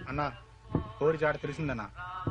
అన్నా కోరి జాడ తెలిసిందన్నా.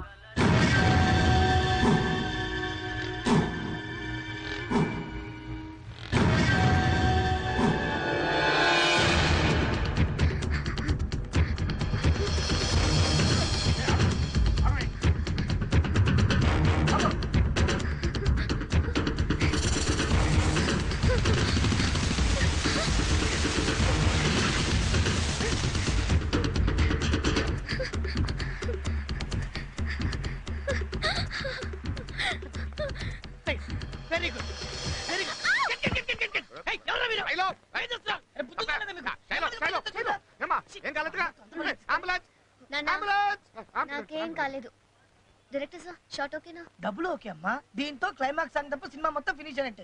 నాకేం కాలేదు. డైరెక్టర్ సార్ షాట్ ఓకేనా? డబ్బులు ఓకే అమ్మా. దీంతో క్లైమాక్స్ సాంగ్ తప్ప సినిమా మొత్తం ఫినిష్ అయినట్టే.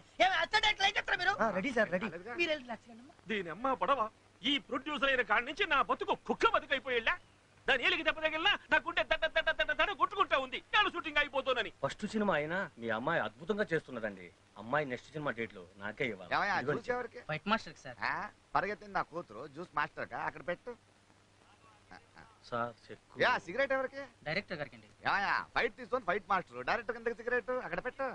Ready sir ready. దీని అమ్మ పడవ ఈ ప్రొడ్యూసర్ అయిన కాడి నుంచి నా బతుకు కుక్క బతుకైపోయేళ్ళా. దాని ఏలికి దెబ్బ తగిలినా నాకుంటే దడ కొట్టుకుంటా ఉంది. నేను షూటింగ్ అయిపోతానని. ఫస్ట్ సినిమా అయినా మీ అమ్మాయి అద్భుతంగా చేస్తున్నదండి. అమ్మాయి నెక్స్ట్ సినిమా డేట్ లో నాకే ఇవ్వాలి. Fight master sir. పరిగెత్తింది నా కూతురు జ్యూస్ మాస్టర్ కా అక్కడ పెట్టు. సార్ సిగరెట్ ఎవరికి? డైరెక్టర్ గారికి. ఫైట్ తీసుకొని ఫైట్ మాస్టర్ డైరెక్టర్ కింద సిగరెట్ అక్కడ పెట్టు.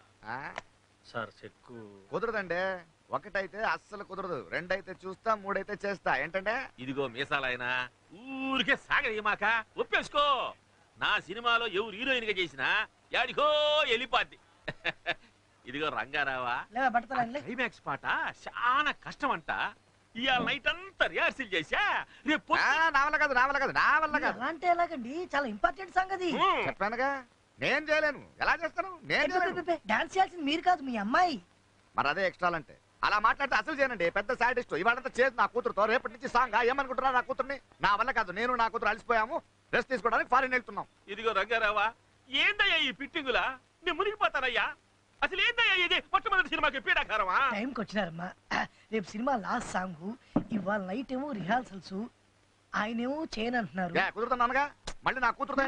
సార్ చెక్కు కుదరదండి. ఒకటైతే అస్సలు కుదరదు, రెండైతే చూస్తా, మూడైతే చేస్తా. ఏంటంటే ఇదిగో మీసాలైనా ఊరికే సాగమాక ఒప్పేసుకో. నా సినిమాలో ఎవరు హీరోయిన్ గా చేసినా యాడికో వెళ్ళిపోద్ది. ఇదిగో రంగారావా, క్లైమాక్స్ పాట చాలా కష్టం అంట. ఇవాళ నైట్ అంతా రిహార్సల్ చేసా. రేపు నా వల్ల కాదు, నా వల్ల కాదు, నా వల్ల కాదు. అంటే ఎలాగండి? చాలా ఇంపార్టెంట్ సాంగ్ అది. చెప్పానుగా నేను చేయలేను. ఎలా చేస్తాను? నేను డాన్స్ చేయాల్సింది మీరు కాదు, మీ అమ్మాయి. మరి అదే ఎక్స్ట్రా అంటే అలా మాట్లాడితే అసలు చేయనండి. పెద్ద సాడిస్ట్. ఇవాళంతా చేసి నా కూతురుతో రేపటి నుంచి సాంగ్ ఏమనుకుంటున్నా నా కూతుర్ని. నా వల్ల కాదు. నేను నా కూతురు అలసిపోయాము, రెస్ట్ తీసుకోవడానికి ఫారిన్ వెళ్తున్నాం. ఇదిగో రంగారావా, ఏందయ్యా ఈ పిట్టింగులా? నేను మునిగిపోతానయ్యా. అసలు ఏందయ్యా ఇది? మొట్టమొదటి సినిమాకి పీడాకారమా? టైంకి వచ్చినారమ్మా. రేపు సినిమా లాస్ట్ సాంగ్, ఇవాళ నైట్ ఏమో రిహార్సల్స్, ఆయనేమో చేయనంటున్నారు. కుదురుతున్నానుగా. మళ్ళీ నా కూతురుతో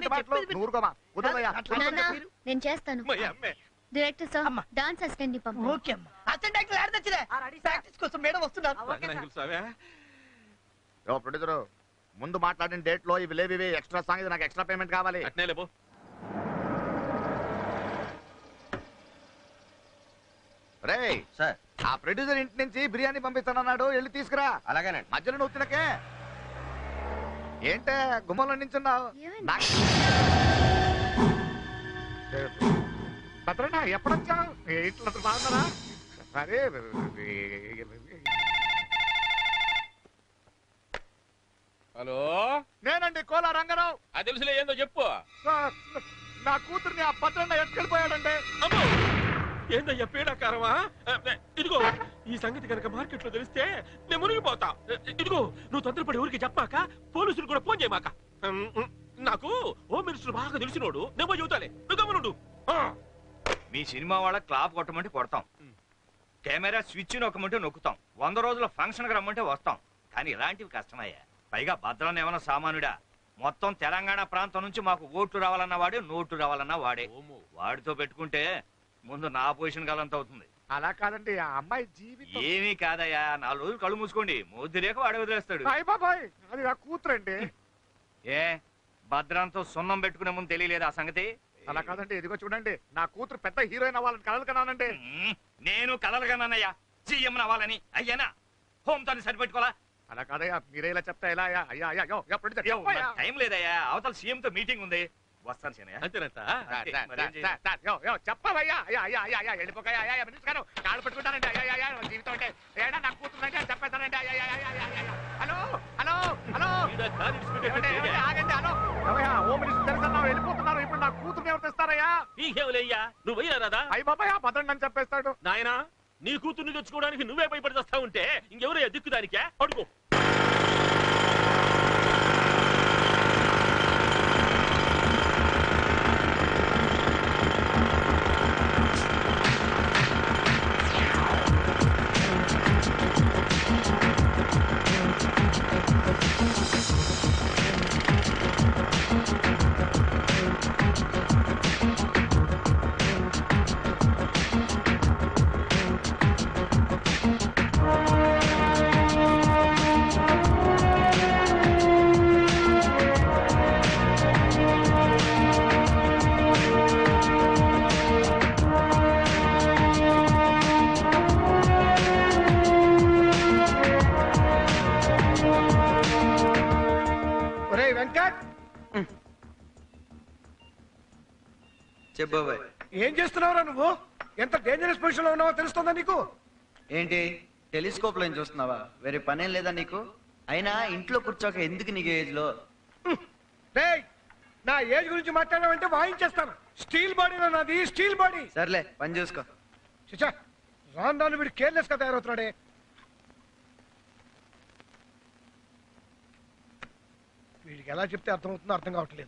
నేను చేస్తాను. డైరెక్టర్ సార్ డాన్స్ అసిస్టెంట్ ని పంపండి. ఓకే అమ్మా. అసిస్టెంట్ డైరెక్టర్ యాడ్ తెచ్చిరే. ప్రాక్టీస్ కోసం మేడం వస్తున్నారు. ప్రొడ్యూసర్ ముందు మాట్లాడిన డేట్ లో ఇవి లేవి, ఎక్స్ట్రా సాంగ్, ఇది నాకు ఎక్స్ట్రా పేమెంట్ కావాలి. అట్నే లేబో. రే సార్, ఆ ప్రొడ్యూసర్ ఇంటి నుంచి బిర్యానీ పంపిస్తానన్నాడు, వెళ్ళి తీసుకురా. అలాగేనండి. మధ్యలో నువ్వు తినకే. ఏంటే గుమ్మంలో నించున్నావు? భద్రనా ఎప్పుడొచ్చావు? ఇంట్లో బాగున్నారా? అరే హలో, నేనండి కోలా రంగారావు. అది తెలుసులే, ఏందో చెప్పు. నా కూతుర్ని ఆ భద్రన్న ఎత్తుకెళ్ళిపోయాడండి. ఏందయ్యా పీడాకారమా? ఇదిగో ఈ సంగతి కనుక మార్కెట్ లో తెలిస్తే నేను మునిగిపోతా. ఇదిగో నువ్వు తొందరపడి ఊరికి చెప్పాక పోలీసులు కూడా ఫోన్ చేయమాక. నాకు హోమ్ మినిస్టర్ బాగా తెలిసినోడు, నేను చెబుతాలే, నువ్వు గమనుండు. మీ సినిమా వాళ్ళ క్లాప్ కొట్టమంటే కొడతాం, కెమెరా స్విచ్ నొక్కమంటే నొక్కుతాం, 100 రోజుల ఫంక్షన్ కి రమ్మంటే వస్తాం. కానీ ఇలాంటివి కష్టమయ్యా. పైగా భద్రం ఏమన్నా సామాన్యుడా? మొత్తం తెలంగాణ ప్రాంతం నుంచి మాకు ఓట్లు రావాలన్నా వాడే, నోట్లు రావాలన్నా వాడే. వాడితో పెట్టుకుంటే ముందు నా పొజిషన్ కాలంత అవుతుంది. అలా కాదండి, ఆ అమ్మాయి జీవితం. ఏమీ కాదయ్యా, 4 రోజులు కళ్ళు మూసుకోండి, మొద్దు రేఖ వాడే వదిలేస్తాడు. బాబాయ్ అది నా కూతురండి. ఏ భద్రంతో సున్నం పెట్టుకునే ముందు తెలియలేదు ఆ సంగతి? అలా కాదండి, ఇదిగో చూడండి, నా కూతురు పెద్ద హీరోయిన్ అవ్వాలని కలలు కన్నానండి. నేను కలలు కన్నానయ్యా, సీఎం అవ్వాలని. అయ్యానా హోమ్ తోని సరిపెట్టుకోవాలా? అలా కాదయ్యా, మీరే ఇలా చెప్తా ఎలా? టైం లేదయ్యా, అవతల సీఎం తో మీటింగ్ ఉంది, వస్తాను శనయ్య. చెప్పవయ్యా. కాళ్ళు పెట్టుకుంటానండి. జీవితం అంటే ఏడా నా కూతురు చెప్పేస్తానండి. హలో హలో హలో ఆగండి. హలో హోమ్ మినిస్టర్ తెలుసా వెళ్ళిపోతున్నారు. ఇప్పుడు నా కూతురు ఎవరు తెస్తారయ్యా? నీకేమయ్యా, నువ్వు అయ్యారాదా? అయ్యి బాబాయ్ భద్రండి అని చెప్పేస్తాడు. నాయనా, నీ కూతుర్ని తెచ్చుకోవడానికి నువ్వే భయపడి వస్తా ఉంటే ఇంకెవరయ్యా దిక్కుదానికే? అడుగు. వెంకట్ చెప్పు బాబాయ్. ఏం చేస్తున్నావురా నువ్వు? ఎంత డేంజరస్ పొజిషన్ లో ఉన్నావో తెలుస్తుందా నీకు? ఏంటి టెలిస్కోప్ లో చూస్తున్నావా? వేరే పనేం లేదా నీకు? అయినా ఇంట్లో కూర్చోక ఎందుకు నీకు ఏజ్ లో? డేయ్, నా ఏజ్ గురించి మాట్లాడావంటే వాయించేస్తాను. స్టీల్ బాడీలో నాది, స్టీల్ బాడీ. సర్లే పని చూసుకో. చిచ్చా, రాను రాను వీడు కేర్లెస్ గా తయారవుతున్నాడే. వీడికి ఎలా చెప్తే అర్థమవుతుందో అర్థం కావట్లేదు.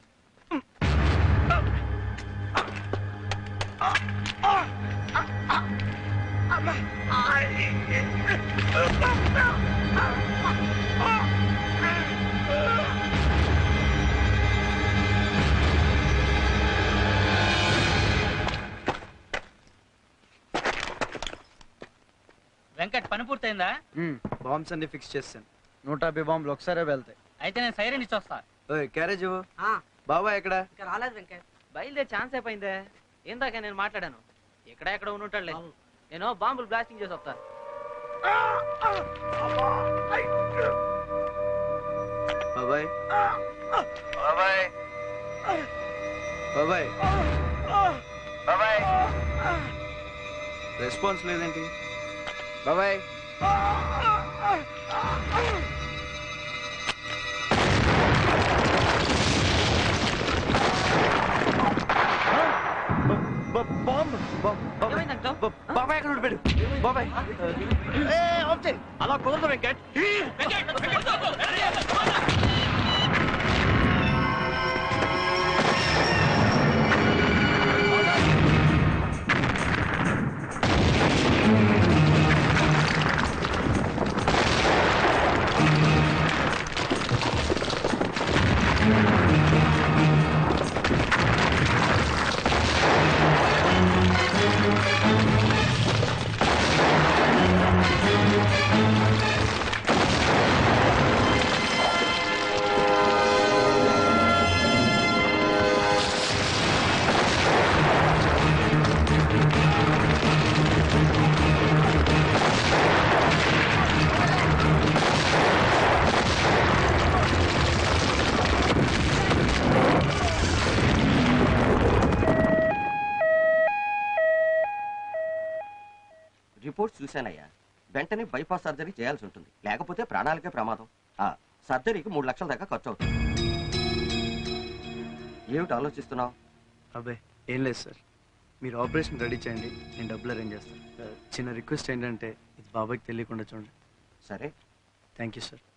వెంకట్ పని పూర్తయిందా? బాంబ్స్ అన్ని ఫిక్స్ చేస్తాను. 150 బాంబులు ఒకసారే వెళ్తాయి. అయితే నేను సైరన్ ఇచ్చొస్తా. క్యారేజ్ ఇవ్వు. బాబాయ్ ఎక్కడ? రాలేదు వెంకట్. బయలుదేరి ఛాన్స్ అయిపోయిందే. ఏందాక నేను మాట్లాడాను. ఎక్కడ ఉండుంటాడులే. నేను బాంబులు బ్లాస్టింగ్ చేసి వస్తా. బాబాయ్ బాబాయ్ బాబాయ్ బాబాయ్ రెస్పాన్స్ లేదేంటి? బాబాయ్ బాబాయ్ ఎక్కడ ఉండిపోయాడు? బాబాయ్ అలా కుదరదు వెంకట్. రిపోర్ట్స్ చూశానయ్యా. వెంటనే బైపాస్ సర్జరీ చేయాల్సి ఉంటుంది, లేకపోతే ప్రాణాలకే ప్రమాదం. సర్జరీకి 3 లక్షల దాకా ఖర్చు అవుతుంది. ఏమిటి ఆలోచిస్తున్నావు? అబ్బాయి ఏం లేదు సార్, మీరు ఆపరేషన్ రెడీ చేయండి, నేను డబ్బులు అరేంజ్ చేస్తాను. చిన్న రిక్వెస్ట్ ఏంటంటే ఇది బాబాయ్కి తెలియకుండా చూడండి. సరే. Thank you sir.